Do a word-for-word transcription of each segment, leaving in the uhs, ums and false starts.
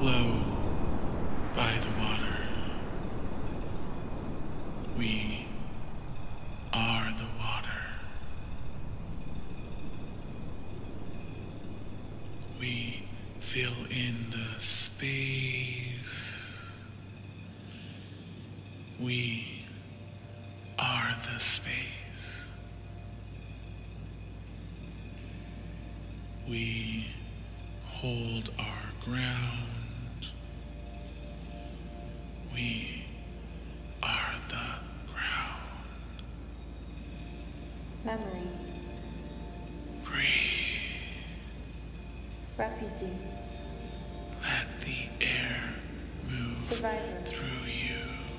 flow by the water. We are the water. We fill in the space. We are the space. We hold our ground. We are the ground. Memory. Breathe. Refugee. Let the air move Survivor. through you.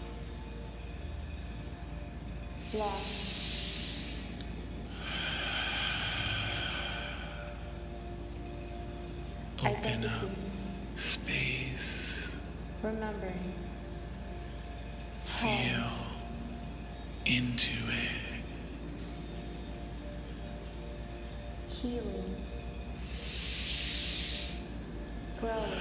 Loss. Open Identity. up space. Remembering. Feel Home. into it. Healing. Growing.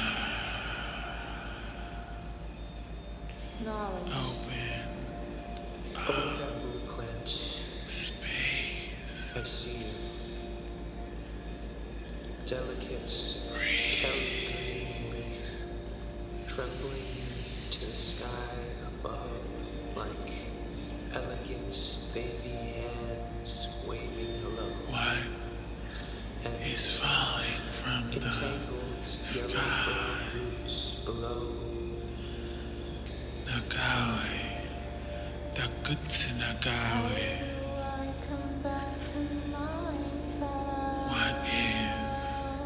Knowledge. Open Open up will clench. space. I see you. Delicate, Breathe. green leaf, trembling to the sky above, like elegant baby hands waving hello. What And is falling from the entangled sky? yellow roots below. Nagawe, the goods Nagawe. I come back to myself. What is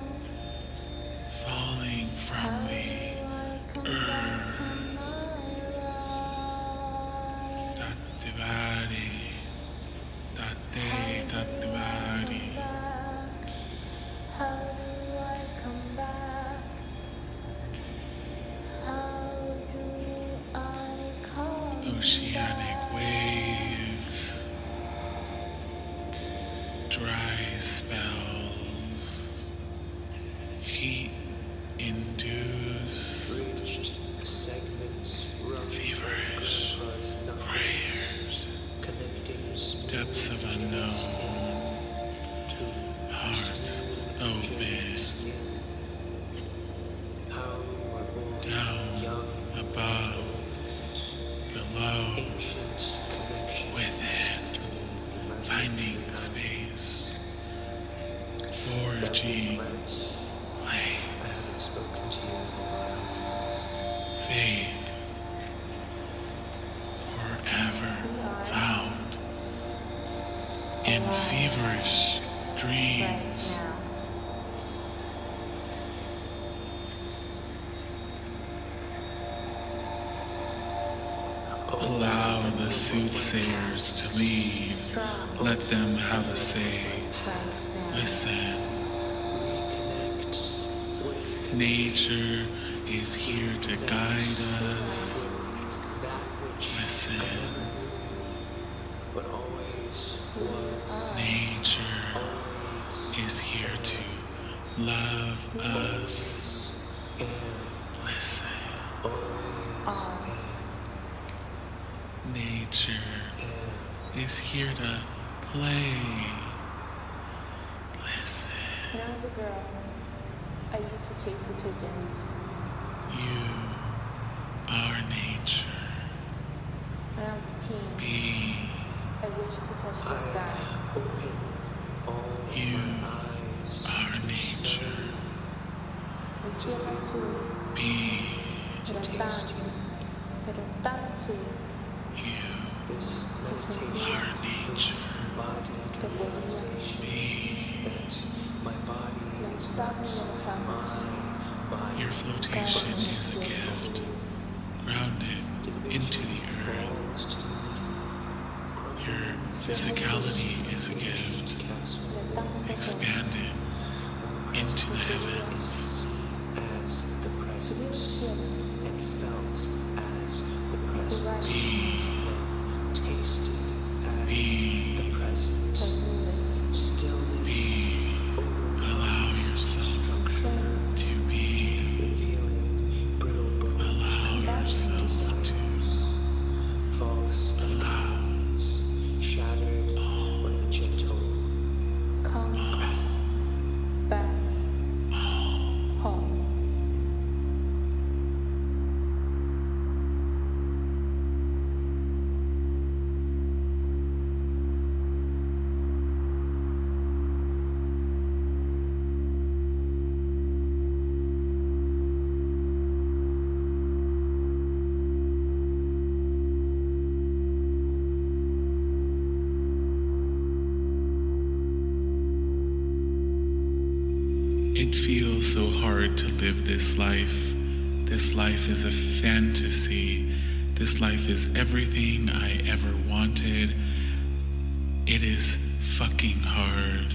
falling from the earth? Tattivadi, Tate, Tattivadi. How do I come back? How do I come Oceanic waves, dry spells, heat induced, Bridged segments run feverish across knuckles, prayers, connecting depths of unknown, to hearts open, skin. How you were both down, young, above, below, ancient connection within, finding space, forging place, I haven't spoken to you in a while. faith, forever found in feverish right dreams. now? Allow the soothsayers to lead. Strong. Let them have a say. Right now. Listen, Reconnect with nature is here to guide us. that which Listen, I never knew, but always was, nature always is here to love us. and Listen, always Are. nature and is here to play. Listen, When I was a girl, I used to chase the pigeons. you are nature. When I was a teen, Be I wished to touch the sky. open all You my eyes are to nature. El cielo azul, Be era tan, pero tan azul you this que sentí are nature. embodied que volvía realization Be that my body la is sangre de los my amos. body. your flotation is a gift, grounded into the earth. Falls to Your physicality is a gift, De tanto expanded into the heavens. as the subí al present cielo, and felt as the present. jugar Be, Tasted as Be. the present. las nubes, Stillness be, allow yourself sueños, to be, revealing It feels so hard to live this life. This life is a fantasy. This life is everything I ever wanted. It is fucking hard.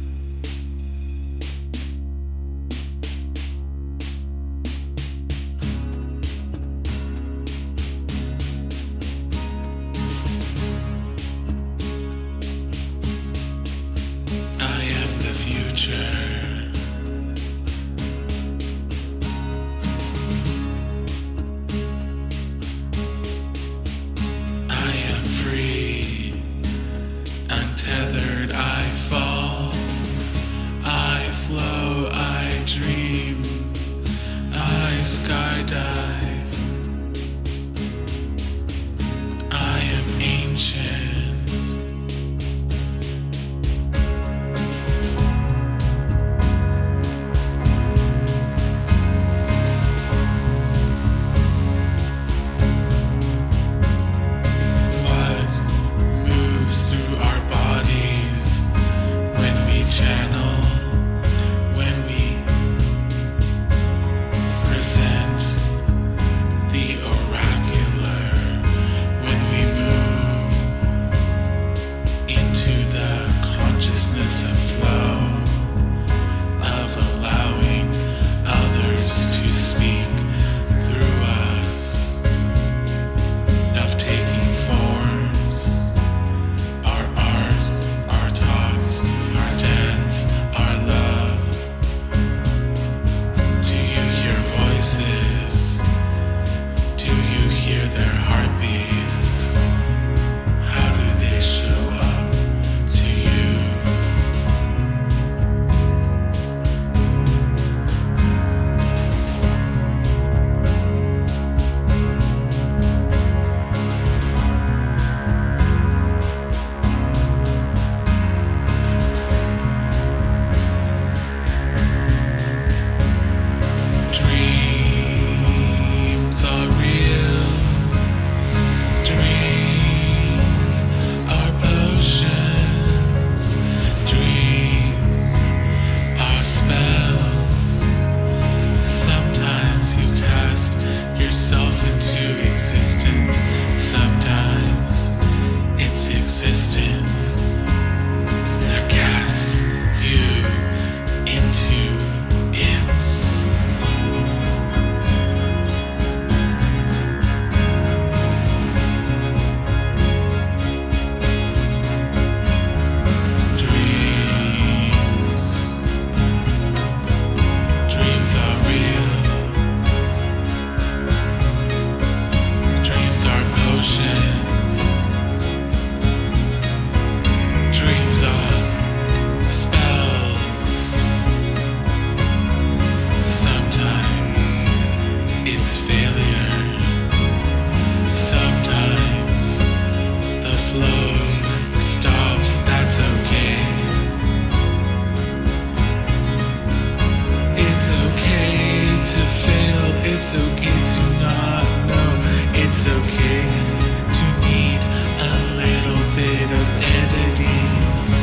It's okay to not know. It's okay to need a little bit of editing.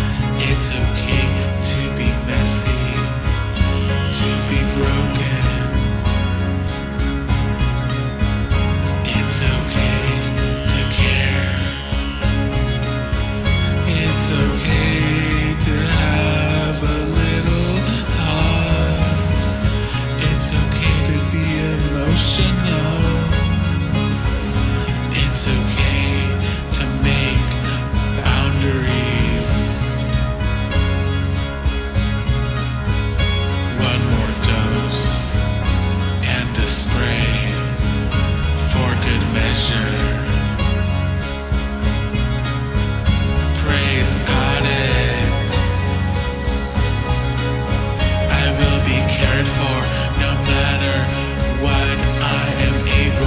It's okay to be messy, to be broken. It's okay to care. It's okay to have a little heart. It's okay to be emotional. It's okay to make boundaries. One more dose and a spray for good measure. Praise Goddess. I will be cared for no matter what I am able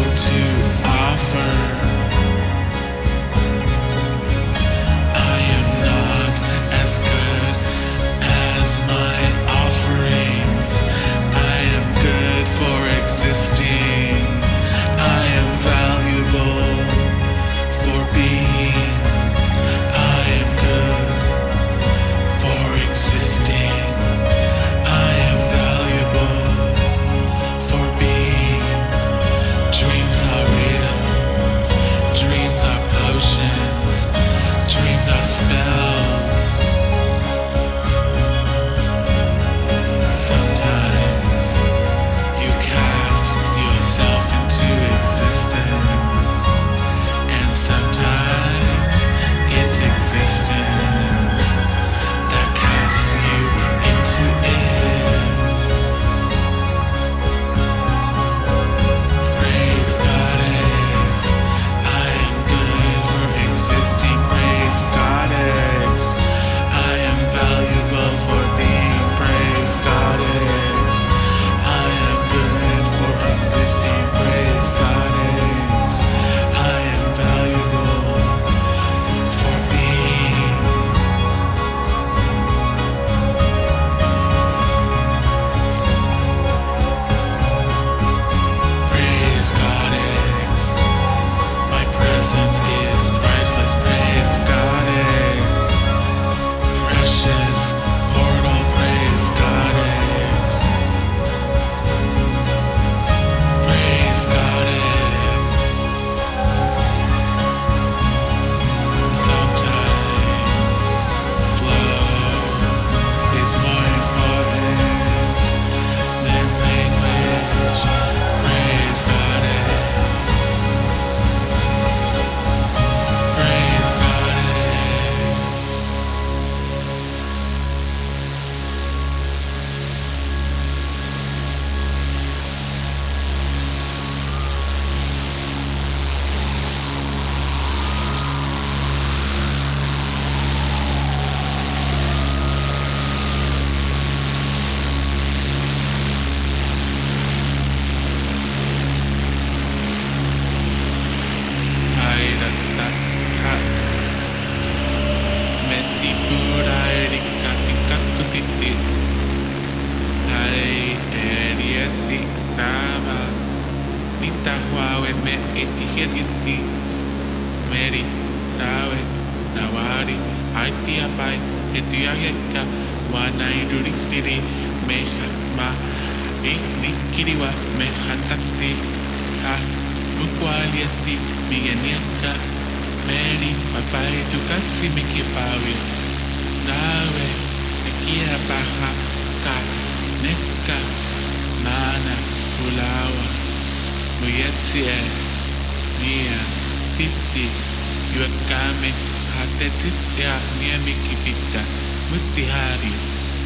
me etihediti meri rawe nawari aiti apai etuyayaka wanaiduristiri meha ma iknikiriwa mehatakti ha mukwaliati migeniaka meri papai tukatsi mikipawi nawe nekia paha ka neka mana ulawa muyetsie nia titi yuakame hatetitia nia mikipita mutihari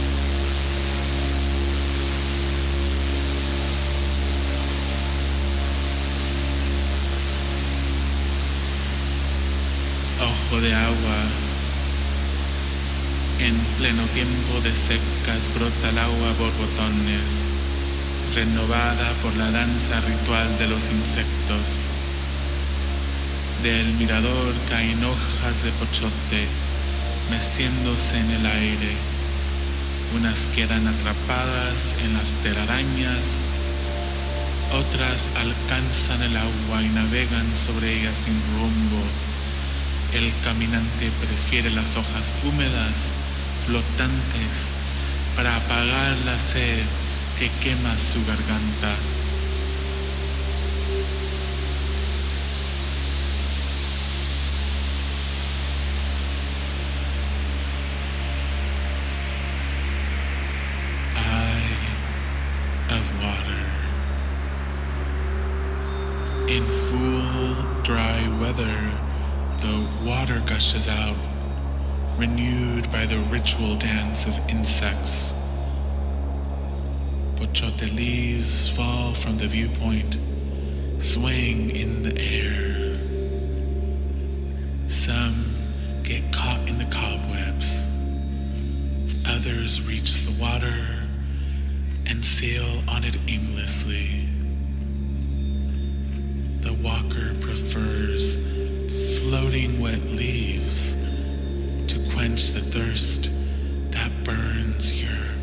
ojo de agua. En pleno tiempo de secas brota el agua a borbotones, renovada por la danza ritual de los insectos. Del mirador caen hojas de pochote, meciéndose en el aire. Unas quedan atrapadas en las telarañas, otras alcanzan el agua y navegan sobre ellas sin rumbo. El caminante prefiere las hojas húmedas, flotantes, para apagar la sed que quema su garganta. Eye of water. In full, dry weather, the water gushes out, renewed by the ritual dance of insects. Pochote leaves fall from the viewpoint, swaying in the air. Some get caught in the cobwebs. Others reach the water and sail on it aimlessly. The walker prefers floating wet leaves to quench the thirst that burns your